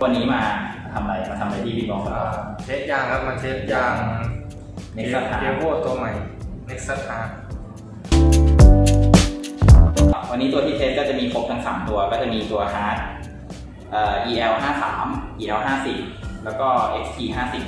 วันนี้มาทำอะไรที่พี่บอกเทสยางครับมาเทสยางเทโวตัวใหม่ Nexus R วันนี้ตัวที่เทสก็จะมีครบทั้ง3ตัวก็จะมีตัว Hard EL 53 EL 50แล้วก็ XT 50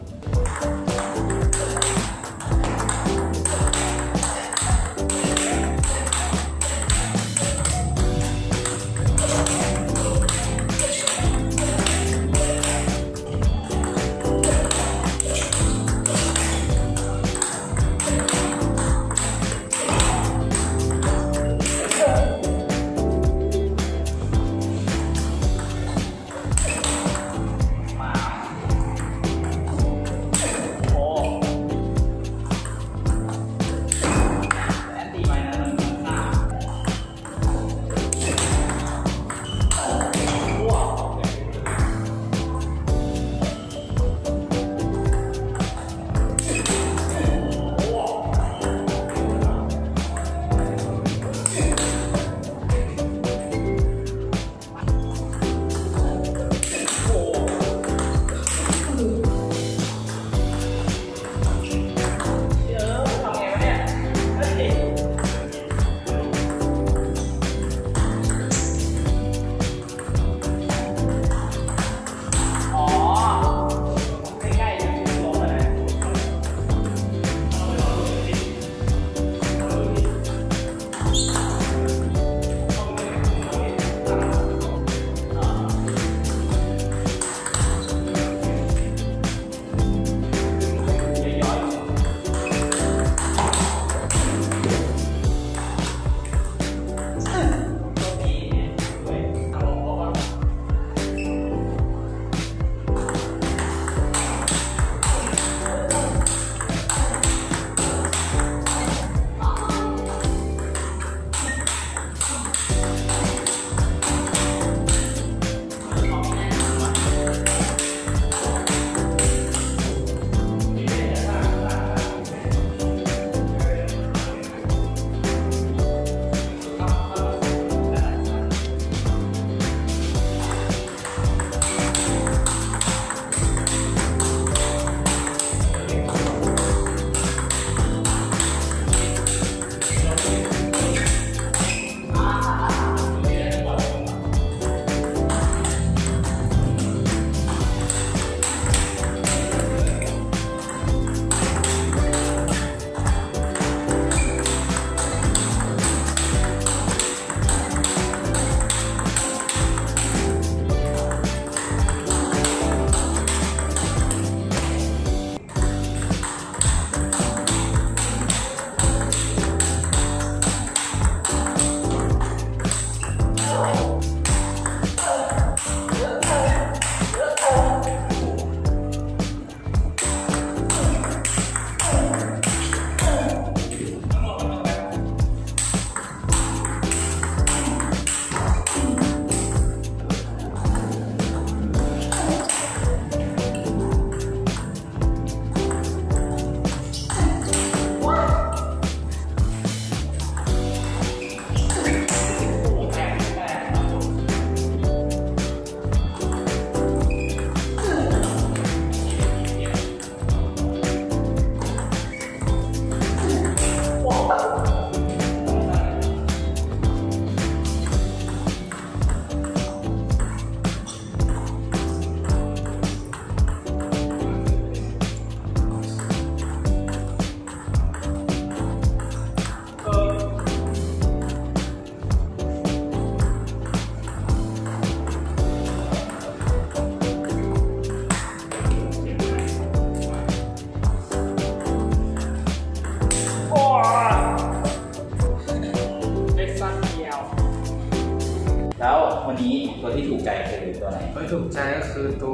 แล้ววันนี้ตัวที่ถูกใจคือตัวไหนตัวที่ถูกใจก็คือตัว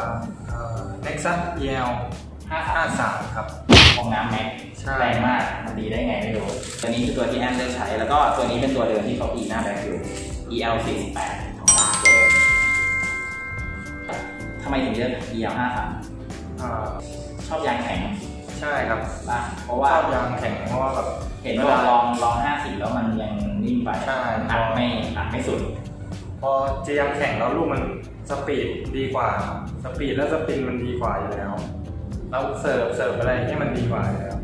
Nexus EL 53ครับฟองน้ำแม็กแรงมากมันดีได้ไงไม่รู้ตัวนี้คือตัวที่แอมเลือกใช้แล้วก็ตัวนี้เป็นตัวเดิมที่เขาตีหน้าแบ็คอยู่ EL 48ของร้านเลยทำไมถึงเลือก EL 53ชอบยางแข็งใช่ครับเพราะว่ายางแข็งเพราะว่าแบบเห็นว่าลอง50แล้วมันยังนิ่มไปอัดไม่สุดพอเจียงแข็งแล้วลูกมันสปีดดีกว่าสปีดและสปินมันดีกว่าอยู่แล้วเสิร์ฟอะไรที่มันดีกว่าอยู่แล้ว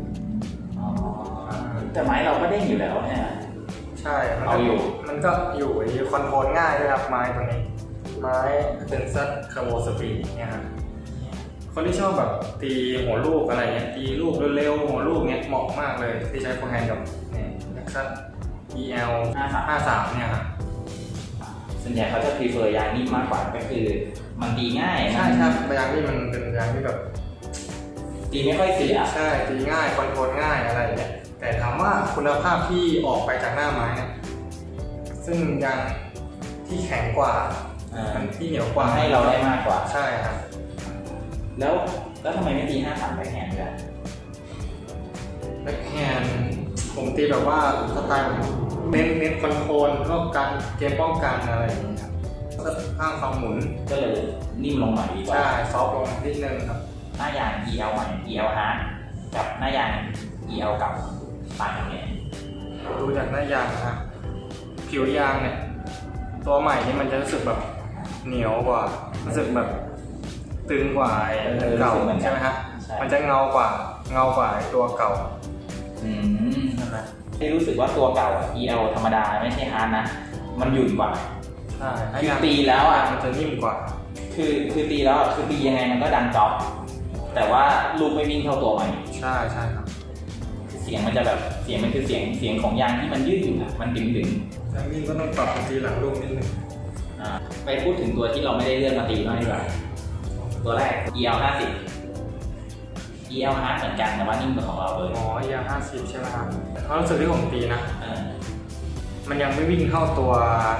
แต่ไม้เราก็เด้งอยู่แล้วเนี่ยใช่เอาอยู่มันก็อยู่คอนโทรลง่ายด้วยครับไม้ตัวนี้ไม้เป็นซัดคาร์โบสปีดเนี่ยครับคนที่ชอบแบบตีหัวลูกอะไรเงี้ยตีลูกเร็วๆหัวลูกเนี้ยเหมาะมากเลยที่ใช้โฟร์แฮนด์กับเนี่ยนักซัด EL 53เนี่ยครับส่วนใหญ่เขาจะ prefer ยางนิ่มมากกว่าก็คือมันตีง่ายใช่ครับยางนี่มันเป็นยางที่แบบตีไม่ค่อยเสียใช่ตีง่ายคอนโทรลง่ายอะไรเงี้ยแต่ถามว่าคุณภาพที่ออกไปจากหน้าไม้เนี่ยซึ่งยางที่แข็งกว่าที่เหนียวกว่าให้เราได้มากกว่าใช่ครับแล้วทำไมไม่ตี53แบ็คแฮนด์ด้วยแบ็คแฮนด์ผมตีแบบว่าสไตล์เน้นคอนโทรลก็การเกมป้องกันอะไรอย่างเงี้ยครับข้างความหมุนก็เลยนิ่มลงหน่อยดีกว่าใช่ซอฟต์ลงนิดนึงครับหน้ายาง EL ใหม่ EL hard กับหน้ายาง EL เก่าต่างกันไงดูจากหน้ายางนะผิวยางเนี่ยตัวใหม่นี่มันจะรู้สึกแบบเหนียวกว่ารู้สึกแบบตึงกว่าเก่าใช่ไหมครับมันจะเงากว่าตัวเก่าใช่ไหมที่รู้สึกว่าตัวเก่าEL ธรรมดาไม่ใช่ฮาร์ดนะมันหยุ่นกว่าใช่คือตีแล้วมันจะนิ่มกว่าคือตีแล้วคือตียังไงมันก็ดันจ็อบแต่ว่าลูกไม่วิ่งเท่าตัวใหม่ใช่ครับเสียงมันจะแบบเสียงมันคือเสียงของยางที่มันยืดอยู่มันดึงแล้วนี่ก็ต้องปรับตีหลังลูกนิดนึงไปพูดถึงตัวที่เราไม่ได้เลือกมาตีน้อยดีกว่าตัวแรก EL 50 EL hard เหมือนกันแต่ว่านิ่มกว่าของเราเลย EL 50ใช่ไหมครับเขารู้สึกที่ผมตีนะมันยังไม่วิ่งเท่าตัว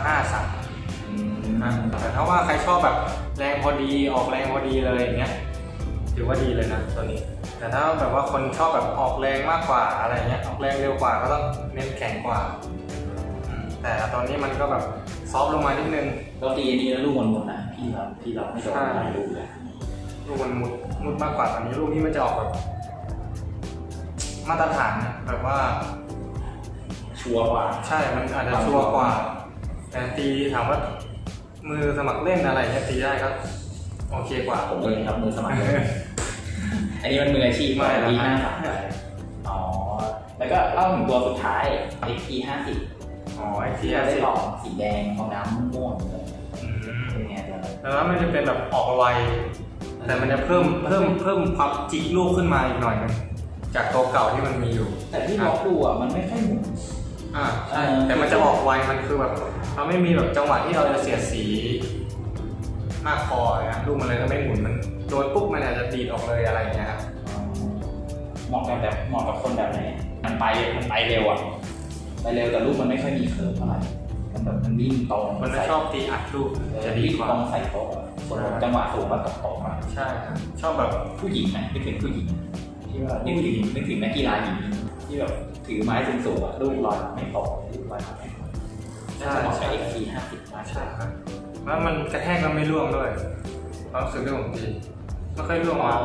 53แต่ถ้าว่าใครชอบแบบแรงพอดีออกแรงพอดีเลยอย่างเงี้ยถือว่าดีเลยนะตัวนี้แต่ถ้าแบบว่าคนชอบแบบออกแรงมากกว่าอะไรเงี้ยออกแรงเร็วกว่าก็ต้องเน้นแข็งกว่าแต่ตอนนี้มันก็แบบซอฟต์ลงมานิดนึงเราตีนี้แล้วลูกมันหมดนะพี่เราไม่โดนอะไรลูกเลยลูกมันมุดมากกว่าตอนนี้ลูกนี้มันจะออกแบบมาตรฐานแบบว่าชัวร์กว่าใช่มันอาจจะชัวร์กว่าแต่ตีถามว่ามือสมัครเล่นอะไรเนี่ยตีได้ครับโอเคกว่าผมเองครับมือสมัครเล่นอันนี้มันมืออาชีพมากดีมากแล้วก็เล่าถึงตัวสุดท้าย XT 50 XT ได้ลองสีแดงของน้ำม่วงเป็นไงแล้วมันจะเป็นแบบออกไวแต่มันจะเพิ่มความจิกลูกขึ้นมาอีกหน่อยนึงจากตัวเก่าที่มันมีอยู่แต่ที่ล็อกดูมันไม่ค่อยหมุนใช่แต่มันจะออกไวมันคือแบบเราไม่มีแบบจังหวะที่เราจะเสียดสีมากพอนะลูกมันเลยก็ไม่หมุนมันโดนปุ๊บมันอาจจะตีออกเลยอะไรอย่างเงี้ยครับเหมาะกับคนแบบไหนมันไปเร็วไปเร็วแต่ลูกมันไม่ค่อยมีเคิร์ฟเท่าไหร่มันแบบมันวิ่งตรงมันไม่ชอบตีอัดลูกจะดีกว่าต้องใส่โต๊ะจังหวะสูงมาตกใช่ชอบแบบผู้หญิงไหมนึกถึงผู้หญิงที่ว่านึกถึงนักกีฬาหญิงที่แบบถือไม้สูงลูกลอยไม่ตกลูกลอยไม่ตกใช่ใช้ XT 50มาใช่ครับแล้วมันกระแทกก็ไม่ร่วงด้วยความรู้สึกที่ผมตีไม่ค่อยร่วงมา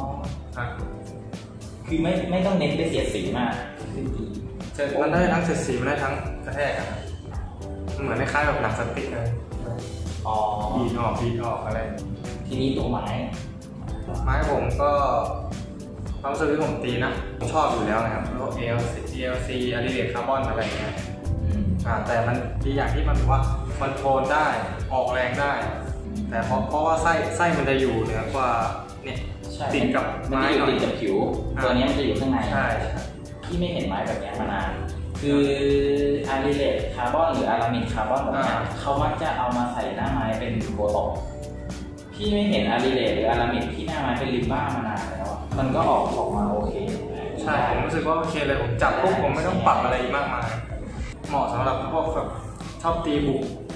คือไม่ต้องเน้นไปเสียดสีมากมันได้ทั้งเสียดสีมันได้ทั้งกระแทกเหมือนคล้ายๆแบบหนังสติ๊กเลยบีออกอะไรทีนี้ตัวไม้ผมก็ความรู้สึกที่ผมตีนะผมชอบอยู่แล้วนะครับพวก ELC อะดรีเดตคาร์บอนอะไรเงี้ยแต่มันดีอย่างที่มันว่าคอนโทรลได้ออกแรงได้แต่เพราะว่าไส้มันจะอยู่เหนือกว่าเนี่ยติดกับไม้ติดกับผิวตัวนี้มันจะอยู่ข้างในใช่ที่ไม่เห็นไม้แบบนี้มานานคืออะดรีเดตคาร์บอนหรืออะลามิดคาร์บอนแบบนี้เขามักจะเอามาใส่หน้าไม้เป็นโบท็อกพี่ไม่เห็นอะดรีเดตหรืออะลามิดที่หน้าไม้เป็นริมบ้ามานานแล้วมันก็ออกมาโอเคใช่ผมรู้สึกว่าโอเคเลยผมจับปุ๊บผมไม่ต้องปรับอะไรมากมายเหมาะสำหรับพวกแบบชอบตี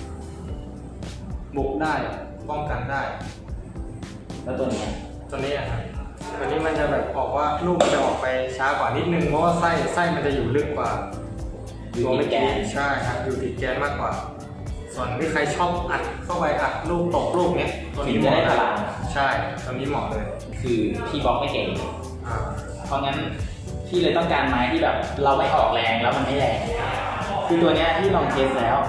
บุกได้ป้องกันได้แล้วตัวนี้ครับตัวนี้มันจะแบบออกว่าลูกมันจะออกไปช้ากว่านิดนึงเพราะว่าไส้มันจะอยู่ลึกกว่าตัวไม่แกนใช่ครับอยู่ติดแกนมากกว่าส่วนที่ใครชอบอัดเข้าไปอัดลูกตกลูกเนี้ยตัวนี้เหมาะเลยใช่ตัวนี้เหมาะเลยคือพี่บล็อกไม่เก่งเพราะงั้นพี่เลยต้องการไม้ที่แบบเราไม่ออกแรงแล้วมันไม่แรงคือตัวเนี้ยที่ลองเทสแล้ว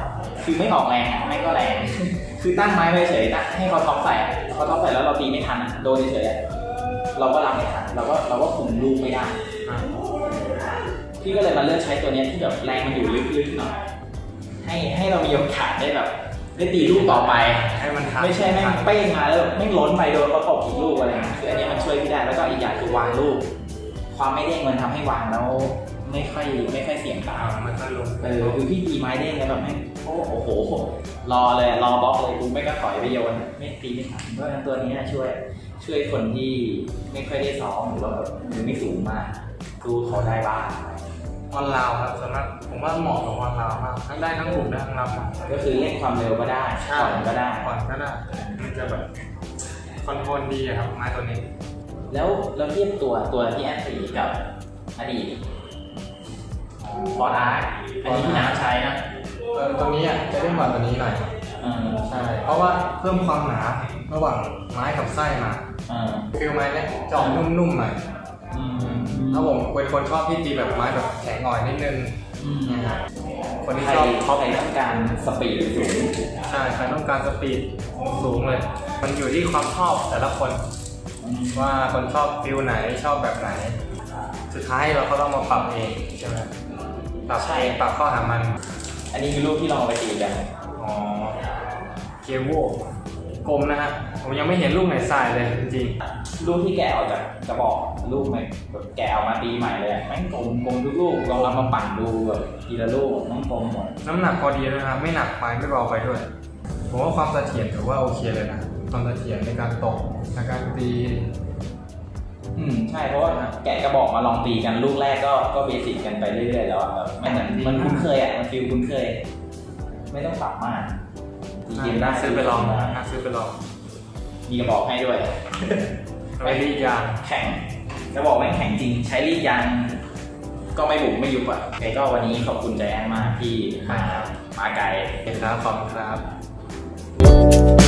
คือไม่ออกแรงไม่ก็แรงคือตั้งไม้ไว้เฉยให้เขาท็อปใส่เขาท็อปใส่แล้วเราตีไม่ทันโดนเฉยเราก็รับไม่ทันเราก็คุมลูกไม่ได้พี่ก็เลยมาเลือกใช้ตัวนี้ที่แบบแรงมันอยู่ลึกๆหน่อยให้เรามีโอกาสได้แบบได้ตีลูกต่อไปให้มันไม่ใช่แม่งเป้งมาแล้วไม่ล้นไปโดนประกบอีกลูกอะไรคืออันนี้มันช่วยพี่ได้แล้วก็อีกอย่างคือวางลูกความไม่เด้งมันทำให้วางแล้วไม่ค่อยเสี่ยงตามมันก็ลงคือพี่ตีไม้เด้งแล้วแบบไม่โอ้โหรอบล็อกเลยกูไม่ก็ถอยไปโยนไม่ตีไม่ทันเพราะฉะนั้นตัวนี้ช่วยคนที่ไม่ค่อยได้ซ้อมหรือว่าแบบมือไม่สูงมากดูเขาได้บ้างออนไลน์ครับสำหรับผมว่าเหมาะกับออนไลน์มากทั้งได้ทั้งบุกได้ทั้งรับก็คือเล่นความเร็วก็ได้ผ่อนก็ได้มันจะแบบคอนโทรลดีครับไม้ตัวนี้แล้วเทียบตัวที่แอนตีกับอดีตฟอร์ดอาร์อันนี้ที่น้ำใช้นะตัวนี้จะได้กว่าตัวนี้หน่อยใช่เพราะว่าเพิ่มความหนาระหว่างไม้กับไส้มาฟิลไม้เนี่ยจะออกนุ่มๆหน่อยถ้าผมเป็นคนชอบที่ตีแบบไม้แบบแข็งอ่อยนิดนึงคนที่ชอบใครต้องการสปีดสูงใช่ใครต้องการสปีดสูงเลยมันอยู่ที่ความชอบแต่ละคนว่าคนชอบฟิลไหนชอบแบบไหนสุดท้ายเราก็ต้องมาปรับเองใช่ไหมปรับเองปรับข้อหามันอันนี้คือรูปที่ลองไปตีกันเกโวกลมนะฮะผมยังไม่เห็นลูกไหนทรายเลยจริงๆลูกที่แกะออกจากกระบอกลูกใหม่แบบแกะออกมาตีใหม่เลยแม่งกลมทุกลูกลองเอามาปั่นดูแบบทีละลูกแม่งกลมหมดน้ำหนักพอดีนะครับไม่หนักไปไม่เบาไปด้วยผมว่าความเสถียรถือว่าโอเคเลยนะความเสถียรในการตกในการตีใช่เพราะว่าแกะกระบอกมาลองตีกันลูกแรกก็เบสิกกันไปเรื่อยๆแล้วแบบมันคุ้นเคยมันฟีลคุ้นเคยไม่ต้องปรับมากตีได้ซื้อไปลองมีกระบอกให้ด้วยไปรีดยางแข็งกระบอกไม่แข็งจริงใช้รีดยางก็ไม่บุกไม่ยุบก็วันนี้ขอบคุณใจแอนมากที่มาไกลครับขอบคุณครับ